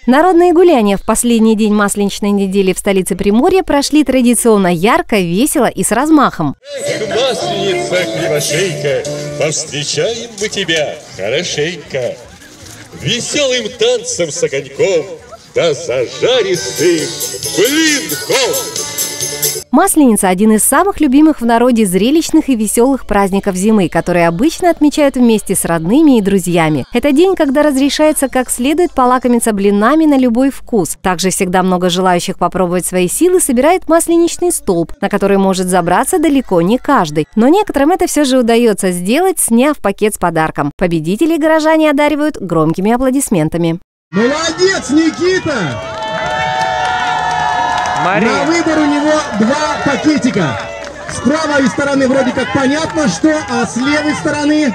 Народные гуляния в последний день Масленичной недели в столице Приморья прошли традиционно ярко, весело и с размахом. Масленица, кривошейка, повстречаем мы тебя хорошенько. Веселым танцем с огоньком, да зажаристым блинком. Масленица – один из самых любимых в народе зрелищных и веселых праздников зимы, которые обычно отмечают вместе с родными и друзьями. Это день, когда разрешается как следует полакомиться блинами на любой вкус. Также всегда много желающих попробовать свои силы собирает масленичный столб, на который может забраться далеко не каждый. Но некоторым это все же удается сделать, сняв пакет с подарком. Победителей горожане одаривают громкими аплодисментами. Молодец, Никита! Мария. На выбор у него 2 пакетика. С правой стороны вроде как понятно что, а с левой стороны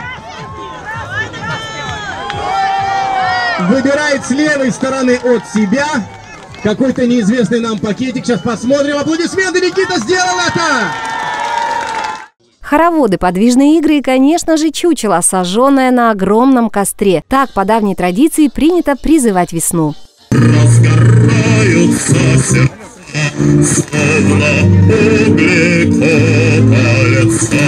выбирает с левой стороны от себя какой-то неизвестный нам пакетик. Сейчас посмотрим. Аплодисменты, Никита сделал это! Хороводы, подвижные игры и, конечно же, чучело, сожженное на огромном костре. Так, по давней традиции, принято призывать весну. Разгораются сердца, словно угли колется.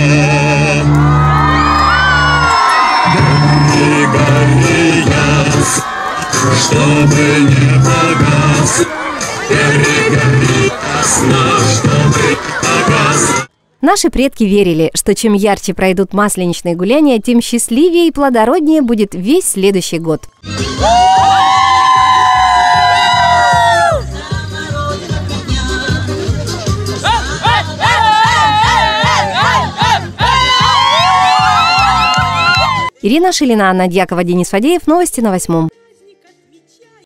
Гори, гори, яс, чтобы не погас. Гори, гори, ясно, чтобы не погас. Наши предки верили, что чем ярче пройдут масленичные гуляния, тем счастливее и плодороднее будет весь следующий год. Ирина Шилина, Анна Дьякова, Денис Фадеев. Новости на 8.